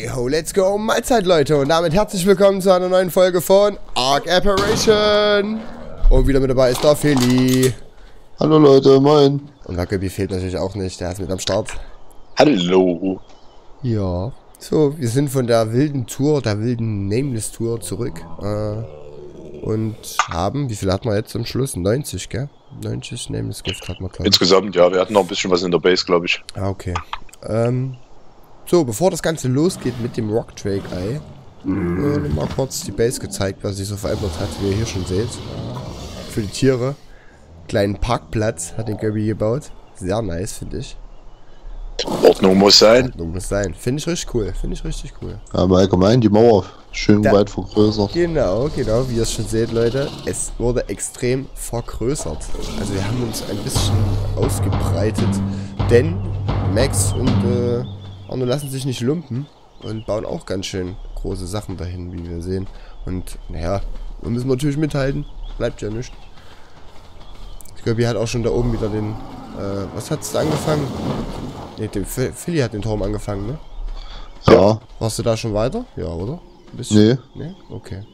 Hey ho, let's go, Mahlzeit Leute und damit herzlich willkommen zu einer neuen Folge von Ark Apparition. Und wieder mit dabei ist der Philly. Hallo Leute, moin. Und der Göbi fehlt natürlich auch nicht, der ist mit am Start. Hallo. Ja, so, wir sind von der wilden Tour, der wilden Nameless Tour zurück. Und haben, wie viel hatten wir jetzt zum Schluss? 90, gell? 90 Nameless Gift hatten wir, glaube ich. Insgesamt, ja, wir hatten noch ein bisschen was in der Base, glaube ich. Ah, okay. So, bevor das Ganze losgeht mit dem Rock Drake Eye, mal kurz die Base gezeigt, was sich so verändert hat, wie ihr hier schon seht. Für die Tiere. Kleinen Parkplatz hat den Göbi gebaut. Sehr nice, finde ich. Ordnung muss sein. Ordnung muss sein. Finde ich richtig cool. Finde ich richtig cool. Ja, aber allgemein die Mauer schön weit vergrößert. Genau, wie ihr es schon seht, Leute. Es wurde extrem vergrößert. Also wir haben uns ein bisschen ausgebreitet. Denn Max und Arno lassen sich nicht lumpen und bauen auch ganz schön große Sachen dahin, wie wir sehen. Und naja, wir müssen natürlich mithalten. Bleibt ja nicht. Ich glaube, hat auch schon da oben wieder den... was hat's da angefangen? Ne, der Philly hat den Turm angefangen, ne? Ja. Warst du da schon weiter? Ja, oder? Ein bisschen? Nee. Nee? Okay.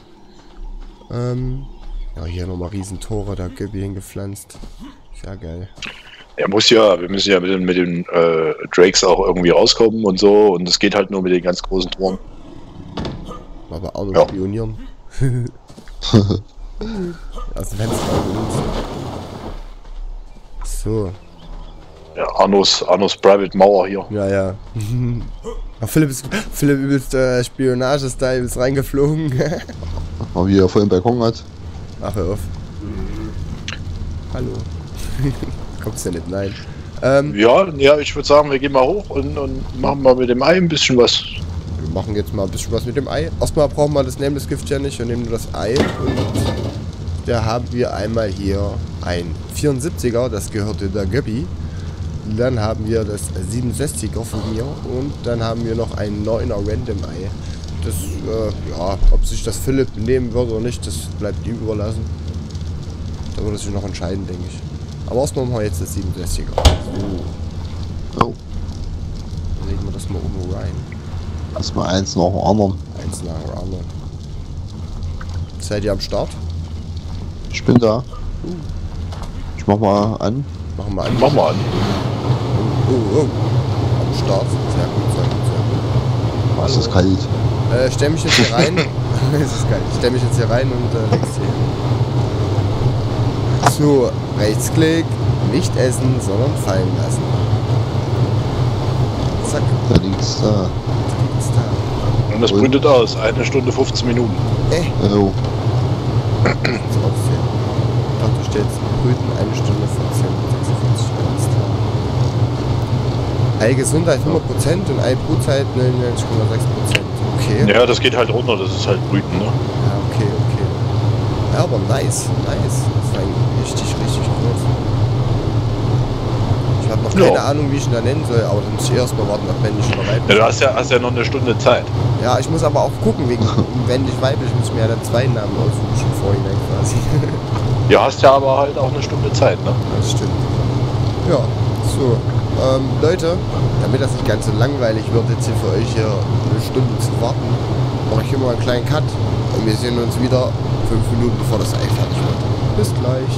Ja, hier nochmal Riesentore, da Göbi hingepflanzt. Sehr geil. Wir müssen ja mit den Drakes auch irgendwie rauskommen und so. Und es geht halt nur mit den ganz großen Toren. Aber auch noch spionieren. Aus dem Fenster. So. Ja, Arnos Private Mauer hier. Ja, ja. Philipp übelst Spionage-Style ist reingeflogen. Mal wie er vorhin Balkon hat. Ach, hör auf. Hallo. Kommst du nicht? Nein. Ja, ich würde sagen, wir gehen mal hoch und machen mal mit dem Ei ein bisschen was. Wir machen jetzt mal ein bisschen was mit dem Ei. Erstmal brauchen wir das Nameless Gift ja nicht. Wir nehmen nur das Ei. Und da haben wir einmal hier ein 74er, das gehörte der Göbi. Dann haben wir das 67er von mir. Und dann haben wir noch ein 9er Random Ei. Das, ja, ob sich das Philipp nehmen wird oder nicht, das bleibt ihm überlassen. Da wird es sich noch entscheiden, denke ich. Aber erstmal machen wir jetzt das 67er. So. Oh. Dann legen wir das mal oben rein. Erstmal eins nach dem anderen. Eins nach dem anderen. Seid ihr am Start? Ich bin da. Ich mach mal an. Machen wir an. Mach mal an. Oh. Am Start. Sehr gut, sehr gut, sehr gut. Was ist kalt? Stell mich jetzt hier rein. Es ist geil. Ich stell mich jetzt hier rein und leg's hier hin. So, Rechtsklick, nicht essen, sondern fallen lassen. Zack. Da liegt's da. Liegt's da. Und das brütet aus. 1 Stunde 15 Minuten. So Oh. aussehen. Ich dachte, du stellst Brüten 1 Stunde 14, 46 alles klar. Ei-Gesundheit 100% und Ei-Brutzeit 99,6%. Okay. Ja, das geht halt runter. Das ist halt Brüten, ne? Ja, okay. Ja, aber nice. Das war richtig groß. Ich habe noch keine Ahnung, wie ich ihn da nennen soll, aber dann muss ich erstmal warten, ob männlich oder weiblich. Ja, du hast ja noch 1 Stunde Zeit. Ja, ich muss aber auch gucken, wegen männlich, weiblich, muss ich mir ja dann 2 Namen aussuchen, schon vorhinein quasi. Ja, hast ja aber halt auch 1 Stunde Zeit, ne? Das stimmt. Ja, so. Leute, damit das nicht ganz so langweilig wird, jetzt hier für euch hier 1 Stunde zu warten, mache ich hier mal einen kleinen Cut und wir sehen uns wieder 5 Minuten bevor das Ei fertig wird. Bis gleich.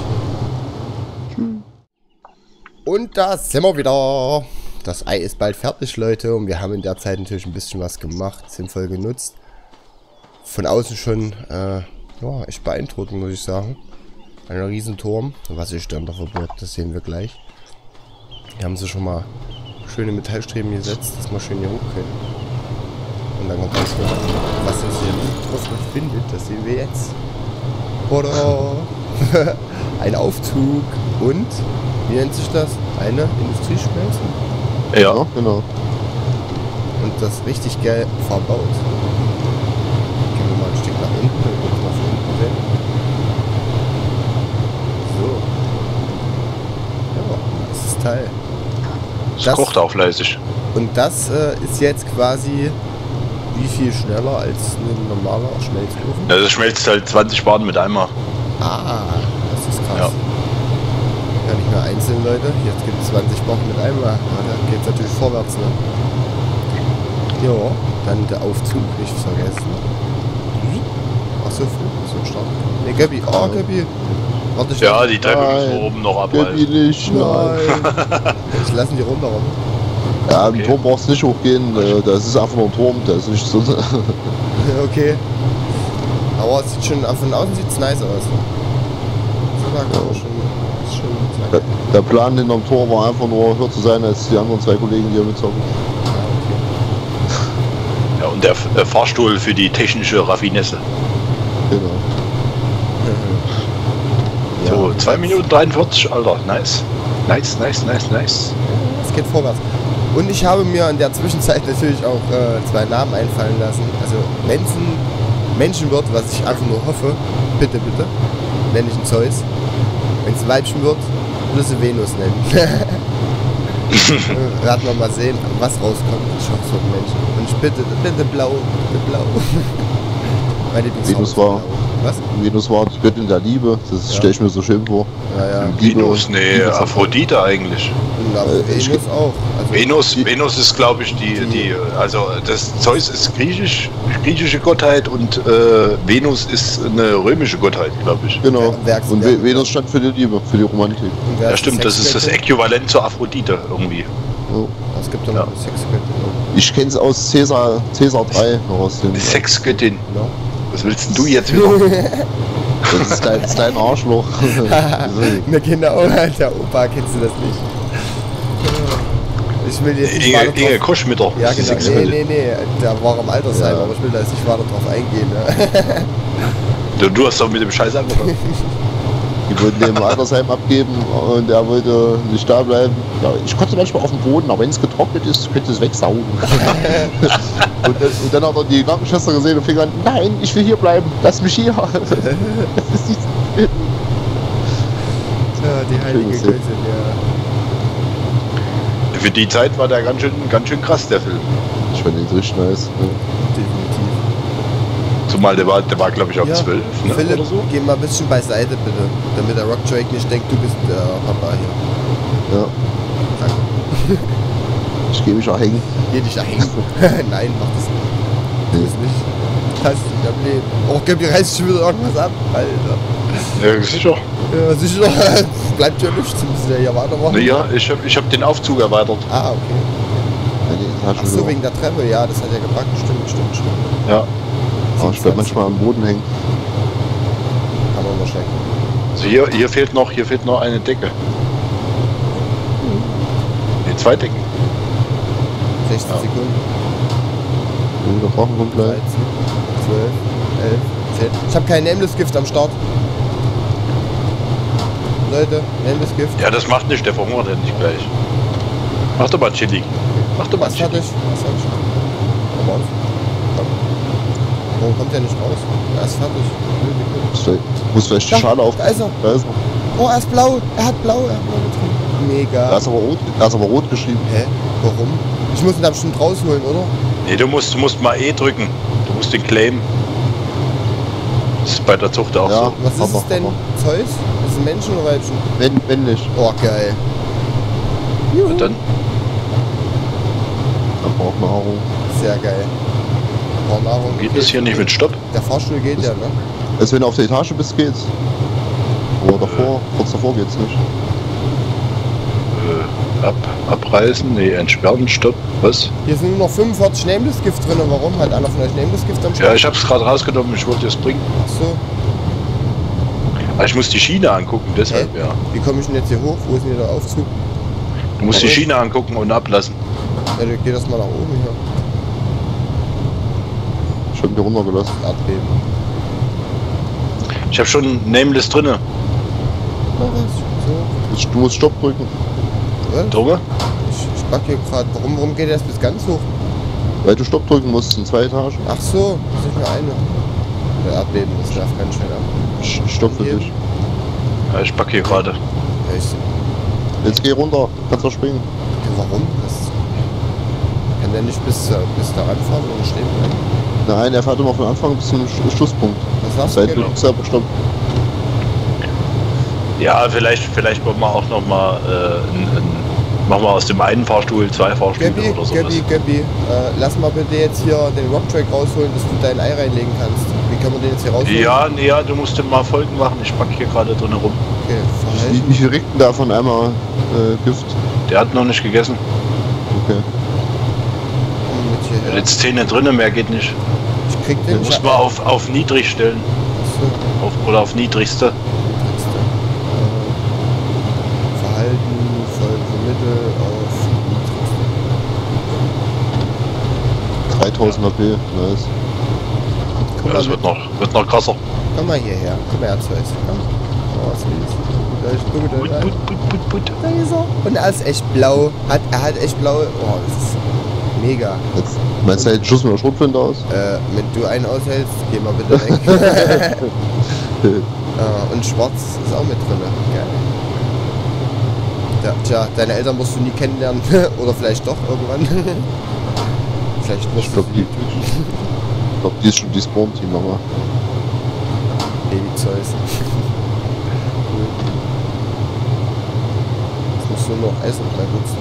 Und da sind wir wieder. Das Ei ist bald fertig, Leute. Und wir haben in der Zeit natürlich ein bisschen was gemacht. Sinnvoll genutzt. Von außen schon, ja, echt beeindruckend, muss ich sagen. Ein Riesenturm. Was sich dann da verbirgt, das sehen wir gleich. Hier haben sie schon mal schöne Metallstreben gesetzt, dass wir schön hier hoch können. Und dann kommt das, was uns hier drauf befindet, das sehen wir jetzt. Oder ein Aufzug und, wie nennt sich das? Eine Industrieschmelze? Ja, genau. Und das richtig geil verbaut. Gehen wir mal ein Stück nach unten, damit wir uns mal von unten sehen. So. Ja, das ist Teil. Das kocht auch fleißig. Und das ist jetzt quasi wie viel schneller als ein normaler Schmelzofen? Ja, das schmelzt halt 20 Bahnen mit einmal. Ah, das ist krass. Ja. Ja, nicht mehr einzeln, Leute. Jetzt gibt es 20 Wochen mit einmal. Ja, dann geht es natürlich vorwärts, ne? Ja, dann der Aufzug, nicht vergessen. Ach so, so stark. Ne, Göbi, oh Göbi. Warte, ich Ja, die Treppe müssen wir oben noch abreißen. Nicht, nein. Ich lasse die runter. Ja, im Okay. Turm brauchst du nicht hochgehen, das ist einfach nur ein Turm, der ist nicht so... Okay. Aber es sieht schon, von außen sieht es nice aus. So lang, aber schon, ist schon Der, der Plan hinterm Tor war einfach nur höher zu sein als die anderen zwei Kollegen, die hier mitzocken. Ja, und der Fahrstuhl für die technische Raffinesse. Genau. So, 2 Minuten 43, Alter. Nice. Nice, nice, nice, nice. Es geht vorwärts. Und ich habe mir in der Zwischenzeit natürlich auch 2 Namen einfallen lassen. Also wenn es ein Menschen wird, was ich einfach nur hoffe, bitte, nenne ich ihn Zeus. Wenn es ein Weibchen wird, würde sie Venus nennen. Werden wir mal sehen, was rauskommt. Ich hoffe, es wird ein Menschen. Und ich bitte blau, Meine Lieblingsfarbe Venus ist war- blau. Was? Venus war die Göttin der Liebe, das stelle ich mir so schön vor. Ja. Liebe- Venus, nee, Liebe- Aphrodite eigentlich. Und aber ich- Venus auch. Also, Venus ist, glaube ich, also das Zeus ist griechische Gottheit und Venus ist eine römische Gottheit, glaube ich. Genau. Werks- Und Werk- Venus stand für die Liebe, für die Romantik. und wer Ja, stimmt, das ist das Sexgöttin? Äquivalent zur Aphrodite irgendwie. So. Es gibt doch noch Ja. eine Sexgöttin. Ich kenne es aus Cäsar 3, noch aus dem. Eine Sexgöttin. No? Was willst denn du jetzt wieder? Das ist dein Arschloch. Na genau, der Opa, kennst du das nicht? Ich will jetzt nicht weiter Inge drauf... Koschmitter. Ja, ist die genau. Sexgöttin. Nee, der war im Altersheim, Ja. aber ich will da jetzt nicht weiter drauf eingehen. Ne? Du hast doch mit dem Scheiß angefangen. Die wollten den im Altersheim abgeben und er wollte nicht da bleiben. Ja, ich konnte manchmal auf dem Boden, aber wenn es getrocknet ist, könnte es wegsaugen. und dann hat er die Krankenschwester gesehen und fing an, nein, ich will hier bleiben, lass mich hier. Das ist Ja, die heilige Schönes Göttin, ja. Für die Zeit war der ganz schön krass, der Film. Ich fand den richtig nice. Definitiv. Zumal der war glaube ich, auch Ja, 12, ne? Philipp, oder so. geh mal ein bisschen beiseite, bitte. Damit der Rock Drake nicht denkt, du bist der Papa hier. Ja. Danke. Ich gehe mich auch hängen. Geh dich da hängen. Nein, mach das nicht. Tu es nicht. Kannst du nicht am Leben. Oh, Gabi reißt schon wieder irgendwas ab. Alter. Ja, sicher. Ja, sicher. Bleibt ja nichts. Müssen wir ja weitermachen. Naja, ich hab den Aufzug erweitert. Ah, okay. Ach so, wegen der Treppe. Ja, das hat ja gepackt. Stimmt. Ja. Aber ich bleib manchmal am Boden hängen. Kann man mal checken. Also hier fehlt noch eine Decke. Nee, 2 Decken. 16 Ja. Sekunden. Da brauchen wir 13, 12, gleich. 11, 10. Ich habe kein Nameless-Gift am Start. Leute, Nameless-Gift. Ja, das macht nicht, der verhungert ja nicht gleich. Mach doch mal Chili. Mach doch mal Was Chili. fertig? Komm raus. Komm. Warum kommt der nicht raus? Er ist fertig. Muss vielleicht die Da, Schale auf. da ist er. Da ist er. Oh, er ist blau. Er hat blau getrunken. Mega. Da ist aber rot geschrieben. Hä? Warum? Ich muss ihn da bestimmt rausholen, oder? Nee, du musst mal E drücken. Du musst den claimen. Das ist bei der Zucht auch Ja. so. Was ist Aber- es denn? Zeus? Ist es ein Menschen oder Weibchen? Wenn nicht, Oh, geil. Juhu. Und dann, dann braucht man Nahrung. Sehr geil. Oh, Nahrung. geht das hier nicht mit Stopp? Der Fahrstuhl geht ja, ne? Also wenn du auf der Etage bist, geht's. Aber davor, kurz davor geht's nicht. Abreißen? Nee, entsperren, Stopp. Was? Hier sind nur noch 45 Nameless-Gift drin. Warum? Hat einer von euch Nameless-Gift am Ja, Start? ich hab's gerade rausgenommen, ich wollte es bringen. Ach so. Aber ich muss die Schiene angucken, deshalb, ja. Wie komme ich denn jetzt hier hoch? Wo ist denn hier der Aufzug? Du musst die Ja. Schiene angucken und ablassen. Ja, dann geht das mal nach oben hier. Ich hab ihn hier runtergelassen. Erdbeben. Ich habe schon Nameless drinne. Na was? So. Du musst Stopp drücken, Was? Drumme? Ich back hier gerade. Warum geht der jetzt bis ganz hoch? weil du Stopp drücken musst in 2 Etagen. Ach so, das ist nicht nur eine. Der Erdbeben, das nervt ganz schön ab. Stopp für Hier. dich. Ja, ich pack hier gerade. Ja, Jetzt geh runter, kannst du springen. warum? Das kann der nicht bis da ranfahren und stehen bleiben? Nein, er fährt immer von Anfang bis zum Schlusspunkt. Was sagst Seit du? du Genau? selber Stopp. Ja, vielleicht wollen wir auch noch mal Machen wir aus dem einen Fahrstuhl 2 Fahrstühle oder so. Göppi, lass mal bitte jetzt hier den Rocktrack rausholen, dass du dein Ei reinlegen kannst. Wie kann man den jetzt hier rausholen? Ja, nee, ja, du musst dem mal Folgen machen. Ich pack hier gerade drin rum. Okay, verhalten. Wie viel riecht denn da von einmal Gift? Der hat noch nicht gegessen. Okay. Mit hierher. Jetzt Zähne drinne, mehr geht nicht. Ich krieg den Muss man auf niedrig stellen. Achso. Oder auf niedrigste. Verhalten, folgende Mittel auf niedrigste. 3000 AP, nice. Komm Ja, mal, das wird noch krasser. komm mal hierher. Komm her, Zeus. Komm. Oh, was willst du? Put. Da ist er. Und er ist echt blau. Er hat echt blaue. Oh, das ist mega. Jetzt, meinst du, Schuss mit der Schrotflinte aus? Wenn du einen aushältst, geh mal bitte weg. Und schwarz ist auch mit drin. Geil. Ja, tja, deine Eltern musst du nie kennenlernen. Oder vielleicht doch irgendwann. Vielleicht musst Ich du glaube, die ist schon die Spawn-Team, aber. Baby Zeus. Cool. Jetzt musst du nur noch Essen benutzen.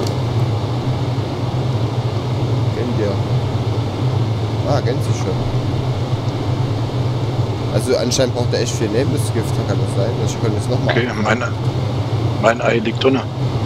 Gönn dir. Gönnt sich schon. Also anscheinend braucht er echt viel Nebelgift, kann das sein? Ich könnte es nochmal. Okay, mein Ei liegt drin. Ja.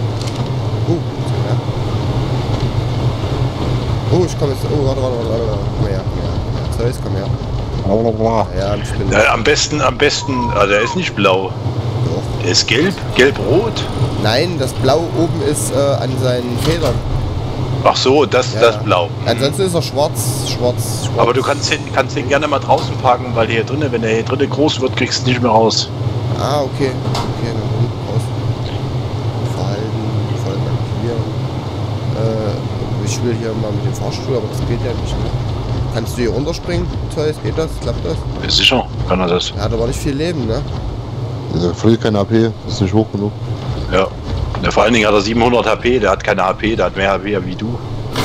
Ich komme jetzt. Warte. Komm her. Zeus, komm her. Ja, ich bin. Ja, am besten, also er ist nicht blau. Doch. Der ist gelb-rot. Nein, das Blau oben ist an seinen Federn. Ach so, das blau. Ansonsten ist er schwarz. Aber du kannst den gerne mal draußen parken, weil hier drinnen, wenn der hier drinnen groß wird, kriegst du nicht mehr raus. Ah, okay. Okay, dann unten raus. Verhalten, Folgen aktivieren. Ich will hier mal mit dem Fahrstuhl, aber das geht ja nicht, ne? Kannst du hier runterspringen, Zeus? Geht das? Klappt das? Ist sicher, kann er das. Er hat aber nicht viel Leben, ne? Der verliert keine AP, das ist nicht hoch genug. Ja. Vor allen Dingen hat er 700 HP, der hat keine HP, der hat mehr HP wie du.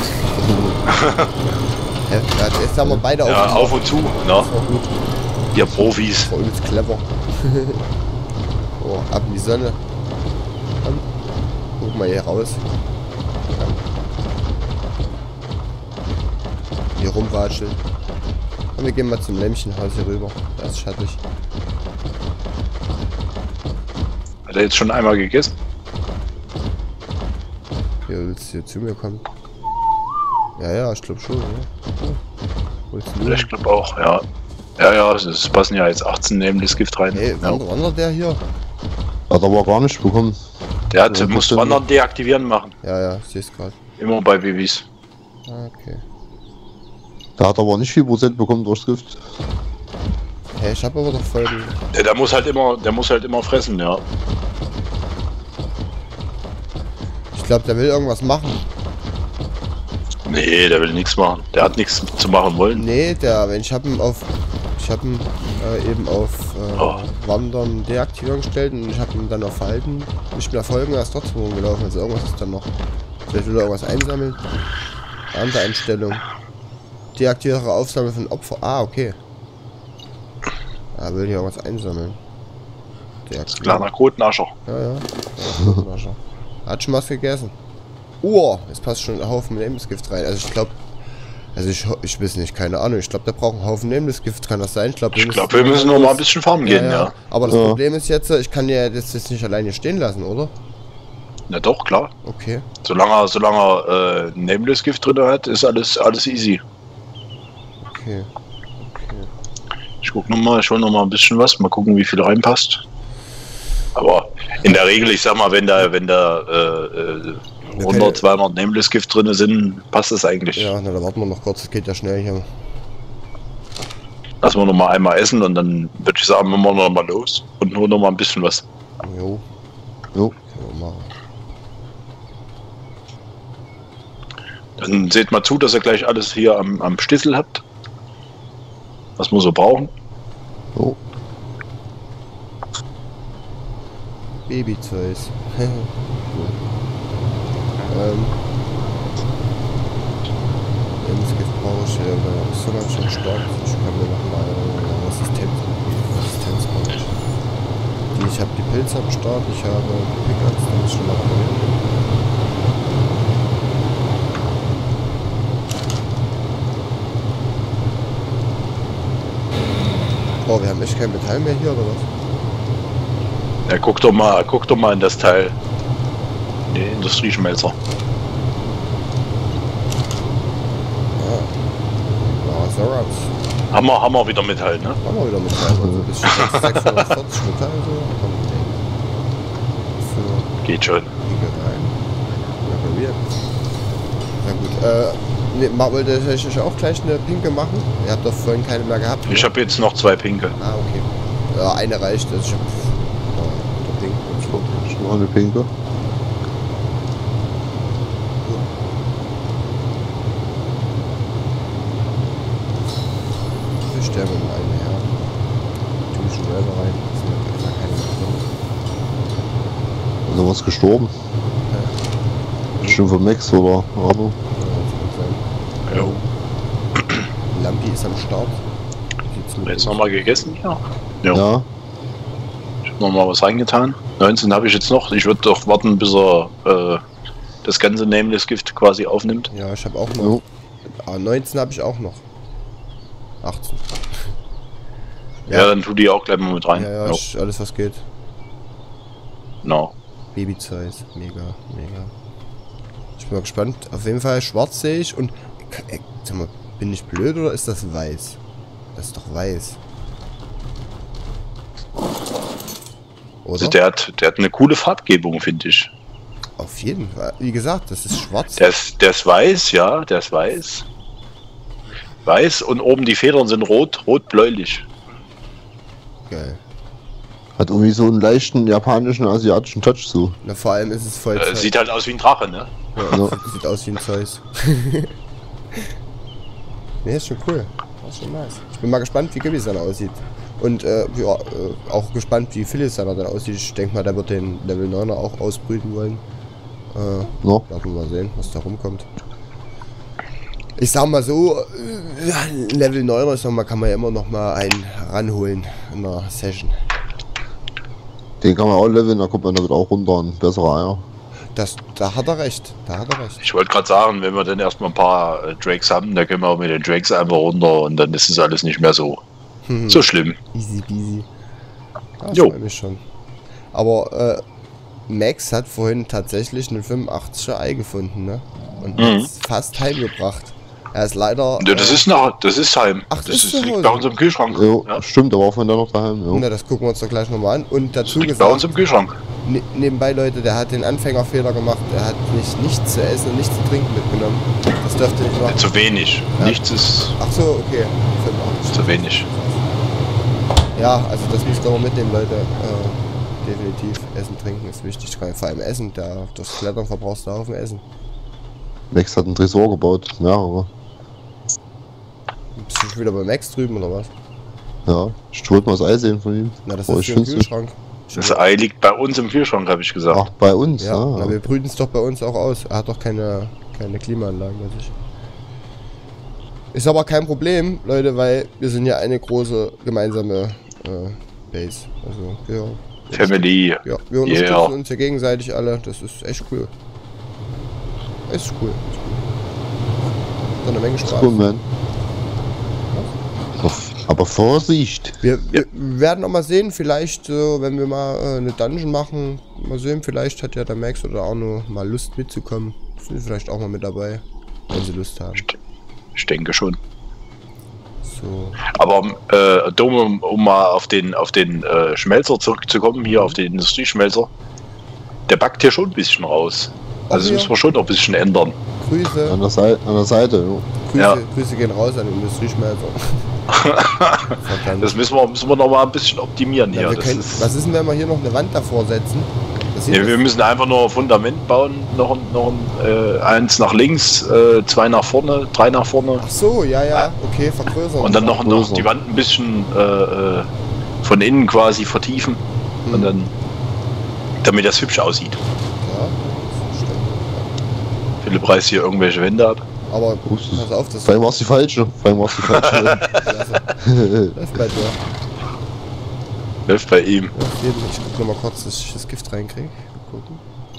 Ja, jetzt haben wir beide Ja, auf und zu, ne? Das war gut. Ihr Profis. Das war übelst clever. Ab in die Sonne. Komm. Guck mal hier raus. Komm. Hier rumwatscheln. Und wir gehen mal zum Lämmchenhaus hier rüber. Da ist schattig. Hat er jetzt schon einmal gegessen? Hier willst du hier zu mir kommen? Ja, ich glaube schon, ja. Willst du Ich glaube auch, ja. Ja, es passen ja jetzt 18 neben das Gift rein. Hey, ja. wandert der hier? Hat aber gar nicht bekommen. Der hat, Ja, muss bestimmt. Wandern deaktivieren machen. Ja, ich sehe es gerade. Immer bei Babys. Okay. Der hat aber nicht viel Prozent bekommen durchs Gift. Hey, ich habe aber doch voll die... Der muss halt immer fressen, ja. Ich glaube, der will irgendwas machen. Nee, der will nichts machen. Der hat nichts zu machen wollen. Nee, ich habe ihn eben auf Oh. Wandern deaktivieren gestellt und ich habe ihn dann auf Verhalten nicht mehr folgen, er ist trotzdem rumgelaufen. Also irgendwas ist dann noch. Vielleicht will er irgendwas einsammeln. Andere Einstellung. Deaktiviere Aufnahme von Opfer. Ah, okay. Er will hier irgendwas einsammeln. Kleiner Kotnascher. Ja. Er hat schon was gegessen. Es passt schon ein Haufen Lebensgift rein. Also ich glaube, ich weiß nicht, keine Ahnung. Ich glaube, der braucht einen Haufen Lebensgift, kann das sein? Ich glaube, wir müssen noch mal ein bisschen farmen gehen, ja. Aber das Ja. Problem ist jetzt, ich kann ja das jetzt nicht alleine stehen lassen, oder? Na doch, klar. Okay. Solange er Nameless-Gift drin hat, ist alles easy. Okay. Ich guck nochmal, ich hol noch mal ein bisschen was, mal gucken, wie viel reinpasst. Aber in der Regel, ich sag mal, wenn da 100, 200 Nameless-Gift drin sind, passt das eigentlich. Ja, na, da warten wir noch kurz, das geht ja schnell hier. Lassen wir noch mal einmal essen und dann würde ich sagen, wir noch mal los und holen noch mal ein bisschen was. Jo, Jo. können wir machen. Dann seht mal zu, dass ihr gleich alles hier am Stissel habt. Was wir so brauchen. Jo. Babyzeus. Cool. Lebensgift brauche ich, weil ist so ganz schön stark. Ich kann mir nochmal Resistenz brauche ich. Ich habe die Pilze am Start, ich habe die Pickaxe, da muss ich schon mal probieren. Oh, wir haben echt kein Metall mehr hier, oder was? Ja, guck doch mal in das Teil. Den Industrieschmelzer. Ja, Soraps. Haben wir wieder Metall, ne? Haben wir wieder Metall. Also ein bisschen 640 Metall so. Für Geht schon. Pinke rein. Reparieren. Na gut, wollt ihr euch auch gleich eine Pinke machen? Ihr habt doch vorhin keine mehr gehabt. Ich habe jetzt noch 2 Pinke. Ah, okay. Ja, eine reicht. Also ich hab Pink. Ich noch eine Pinke. Ich sterbe mit einem her. Tue ich schon selber rein. Das sind ja keine mehr drin. Also was gestorben? Bestimmt von Max oder Arno. Jo. Lampi ist am Start. Geht's mit Jetzt uns? nochmal gegessen? Ja. Ja. Ja. Ich habe nochmal was reingetan. 19 habe ich jetzt noch. Ich würde doch warten, bis er das ganze Nameless-Gift quasi aufnimmt. Ja, ich habe auch noch. Jo. 19 habe ich auch noch. 18. Ja, dann tu die auch gleich mal mit rein. Ja, Jo. alles was geht. Genau. Babyzeugs. Mega, mega. Ich bin mal gespannt. Auf jeden Fall schwarz sehe ich und. Sag mal, bin ich blöd oder ist das weiß? Das ist doch weiß. Oder? Also der hat eine coole Farbgebung, finde ich. Auf jeden Fall. Wie gesagt, das ist schwarz. Der ist weiß, ja, der ist weiß. Weiß und oben die Federn sind rot-bläulich. Geil. Hat irgendwie so einen leichten japanischen, asiatischen Touch so. Na, vor allem ist es voll. Sieht halt aus wie ein Drache, ne? Ja, Ja. sieht aus wie ein Zeus. Ne, ist schon cool. Das ist schon nice. Ich bin mal gespannt, wie Gibby dann aussieht. Und auch gespannt, wie Phyllis dann aussieht. Ich denke mal, der wird den Level 9er auch ausbrüten wollen. No. Lassen wir mal sehen, was da rumkommt. Ich sag mal so, Level 9er, sag mal, kann man ja immer noch mal einen ranholen in der Session. Den kann man auch leveln, da kommt man damit auch runter und bessere Eier. Da hat er recht. Da hat er recht. Ich wollte gerade sagen, wenn wir dann erstmal ein paar Drakes haben, dann können wir auch mit den Drakes einfach runter und dann ist es alles nicht mehr so schlimm. Easy peasy. Ja, Jo. freut mich schon. Aber Max hat vorhin tatsächlich einen 85er Ei gefunden, ne? Und hat es fast heimgebracht. Er ist leider. Ja, das ist heim. Ach, das ist zu liegt Hause. bei uns im Kühlschrank. Jo, Ja, stimmt, da war von da noch daheim. Jo. Na, das gucken wir uns doch gleich nochmal an. Und dazu liegt bei uns gesagt, im Kühlschrank. nebenbei, Leute, der hat den Anfängerfehler gemacht. Er hat nichts zu essen und nichts zu trinken mitgenommen. Das dürfte nicht machen. Zu wenig. Ja. Nichts ist Ach so, okay. 85. zu wenig. Ja, also das müsst ihr aber mitnehmen, Leute. Definitiv. Essen, trinken ist wichtig. Vor allem Essen. Das Klettern verbrauchst du auch auf dem Essen. Max hat einen Tresor gebaut, mehrere. Bist du schon wieder bei Max drüben oder was? Ja, ich wollte mal das Ei sehen von ihm. Na, das Oh, ist ich für den find's Kühlschrank. Das Ei liegt bei uns im Kühlschrank, habe ich gesagt. Ach, bei uns, Ja, ja. na, wir brüten es doch bei uns auch aus. Er hat doch keine Klimaanlage bei sich. Ist aber kein Problem, Leute, weil wir sind ja eine große gemeinsame Base. Also, ja. Family. Ja, wir unterstützen Yeah. uns ja gegenseitig alle. Das ist echt cool. Ist cool. Hat eine Menge Spaß. Cool, man. Aber Vorsicht! Wir werden noch mal sehen, vielleicht, wenn wir mal eine Dungeon machen, mal sehen, vielleicht hat ja der Max oder Arno mal Lust mitzukommen. Sind vielleicht auch mal mit dabei, wenn sie Lust haben. Ich denke schon. So. Aber Dom, um mal auf den Schmelzer zurückzukommen, hier auf den Industrieschmelzer, der backt hier schon ein bisschen raus. Also das ja. müssen wir schon noch ein bisschen ändern. Grüße. An der Seite, jo. Ja. Grüße gehen raus an den Industrieschmelzer. Verdammt. Das müssen wir noch mal ein bisschen optimieren Ja, hier. wir Das können, ist, was ist denn, wenn wir hier noch eine Wand davor setzen? Das sieht ja, wir müssen einfach nur ein Fundament bauen, noch eins nach links, 2 nach vorne, 3 nach vorne Ach so, ja, okay, vergrößern. und dann noch größer. die Wand ein bisschen von innen quasi vertiefen und dann, damit das hübsch aussieht. Ja, das stimmt. Philipp reißt hier irgendwelche Wände ab. Aber pass auf, das Vor allem war es die falsche. läuft bei dir. Läuft bei ihm. Ja, auf jeden Fall. Ich guck nochmal kurz, dass ich das Gift reinkriege. Gucken.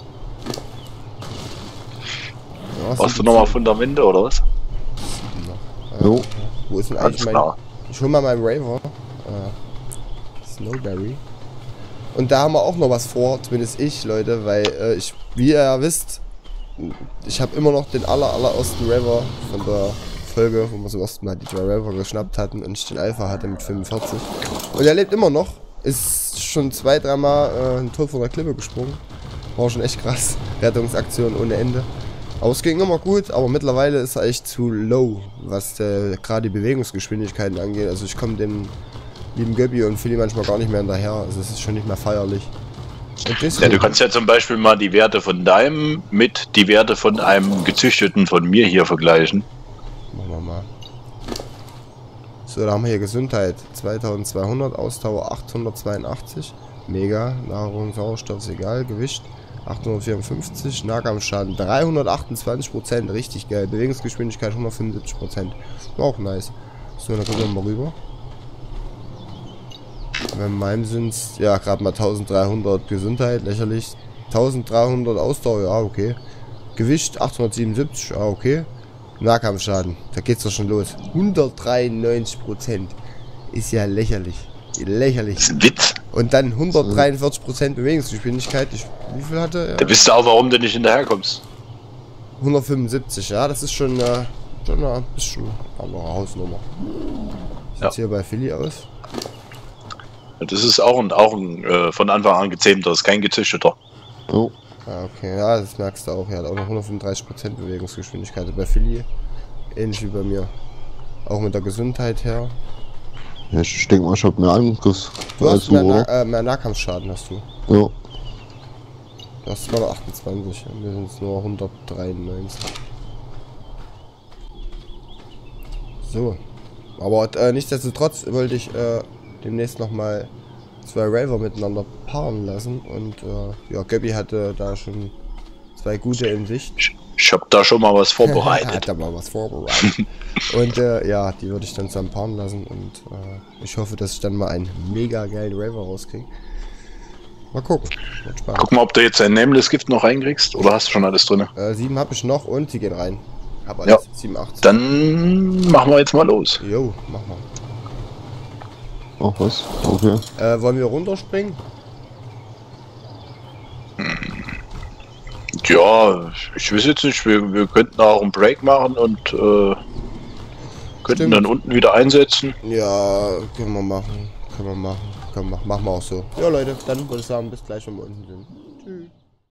Ja, Brauchst du nochmal Fundamente oder was? Jo. Wo ist denn Alles eigentlich mein... klar. Ich hol mal meinen Raver. Snowberry. Und da haben wir auch noch was vor, zumindest ich, Leute, weil wie ihr ja wisst, ich habe immer noch den allerersten Rever von der Folge, wo wir zum ersten Mal die 3 Rever geschnappt hatten und ich den Alpha hatte mit 45. Und er lebt immer noch, ist schon 2-3 Mal ein Tod von der Klippe gesprungen. War schon echt krass, Rettungsaktion ohne Ende. Aber es ging immer gut, aber mittlerweile ist er echt zu low, was gerade die Bewegungsgeschwindigkeiten angeht. Also ich komme dem lieben Göbbi und Philly manchmal gar nicht mehr hinterher, also es ist schon nicht mehr feierlich. Ja, du kannst ja zum Beispiel mal die Werte von deinem mit die Werte von einem gezüchteten von mir hier vergleichen. Machen wir mal. So, da haben wir hier Gesundheit 2200, Ausdauer 882, Mega, Nahrung, Sauerstoff ist egal, Gewicht 854, Nahkampfschaden 328%, richtig geil, Bewegungsgeschwindigkeit 175%, auch nice. So, dann gucken wir mal rüber. Bei meinem sind es, ja, gerade mal 1300 Gesundheit, lächerlich. 1300 Ausdauer, ja, okay. Gewicht 877, ja, okay. Nahkampfschaden, da geht's doch schon los. 193%. Ist ja lächerlich. Lächerlich. Das ist ein Witz. Und dann 143% Bewegungsgeschwindigkeit. Wie viel hatte er? Da wisst du auch, warum du nicht hinterherkommst. 175, ja, das ist schon ein bisschen andere Hausnummer. Sieht hier bei Philly aus? Das ist auch ein von Anfang an gezähmter, das ist kein gezüchteter. Oh. Ah, okay, ja, das merkst du auch. Er hat auch noch 135% Bewegungsgeschwindigkeit bei Philly. Ähnlich wie bei mir. Auch mit der Gesundheit her. Ja, ich denke mal, ich habe mehr Angriff Du als hast du, mehr, oder? mehr Nahkampfschaden hast du. Ja. Du hast 228, wir sind jetzt nur 193. So. Aber nichtsdestotrotz wollte ich demnächst nochmal 2 Raver miteinander paaren lassen. Und ja, Göbbi hatte da schon 2 gute in Sicht. Ich habe da schon mal was vorbereitet. Hat da mal was vorbereitet. Und ja, die würde ich dann zusammen paaren lassen. Und ich hoffe, dass ich dann mal einen mega geilen Raver rauskriege. Mal gucken. Wird spannend. Guck mal, ob du jetzt ein Nameless-Gift noch reinkriegst, oder hast du schon alles drin? 7 habe ich noch und sie gehen rein. Hab alles. Ja. 7, 8. Dann machen wir jetzt mal los. Jo, mach mal. Ach was? Okay. Wollen wir runterspringen? Ja, ich weiß jetzt nicht, wir könnten auch einen Break machen und könnten Stimmt. dann unten wieder einsetzen. Ja, können wir machen. Machen wir auch so. Ja, Leute, dann würde ich sagen, bis gleich, wenn wir unten sind. Tschüss.